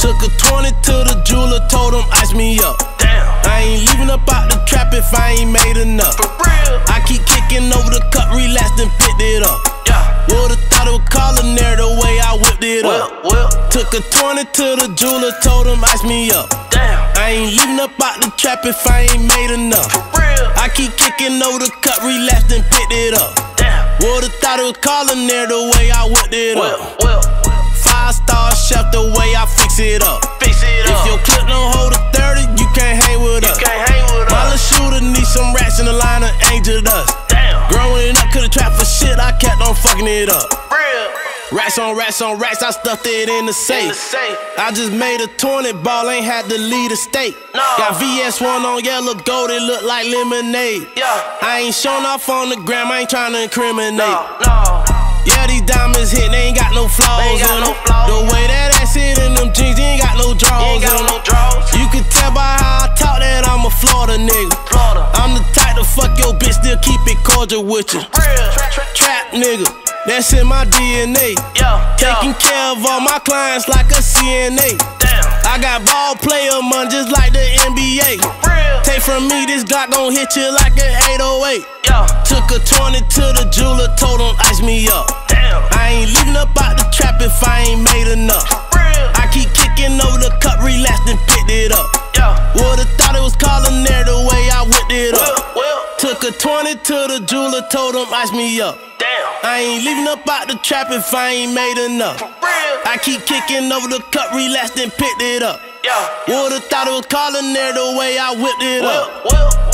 Took a 20 to the jeweler, told him ice me up. Damn. I ain't leaving up out the trap if I ain't made enough. For real. I keep kicking over the cup, relaxed and picked it up. Yeah. Would've thought it was culinary the way I whipped it up. Took a 20 to the jeweler, told him ice me up. Damn. I ain't leaving up out the trap if I ain't made enough. For real. I keep kicking over the cup, relaxed and picked it up. Damn. Would've thought it was culinary the way I whipped it up. 5-star chef the way I fix it up. Fix it up. If your clip don't hold a 30, you can't hang with us. You can't hang with us. My little shooter need some rats in the line of angel dust. Damn. Growing up, could've trapped for shit, I kept on fucking it up. Real. Racks on racks on racks, I stuffed it in the safe. I just made a 20 ball, ain't had to lead a state. No. Got VS1 on yellow gold, it look like lemonade. Yeah. I ain't showing off on the gram, I ain't trying to incriminate. No. Yeah, these diamonds hit, they ain't got no flaws They ain't got in no them. flaws. The way that ass hit in them jeans, you ain't got no draws You ain't got in no them. draws. You can tell by how I talk that I'm a Florida nigga. Florida. I'm the type to fuck your bitch, still keep it cordial with you. Real. Trap nigga, that's in my DNA. Yeah. Taking care of all my clients like a CNA. Damn. I got ball player money just like the NBA. Real. Take from me, this Glock gon' hit you like an 808. Yeah. Took a 20 to the jeweler, told him ice me up. Damn. I ain't leaving up out the trap if I ain't made enough. Real. I keep kicking over the cup, relaxed and picked it up. Yeah. Would've thought it was culinary the way I whipped it up. Well. Took a 20 to the jeweler, told him ice me up. Damn. I ain't leaving up out the trap if I ain't made enough. Real. I keep kicking over the cup, relaxed and picked it up. Yeah. Would've thought it was culinary the way I whipped it up. Well.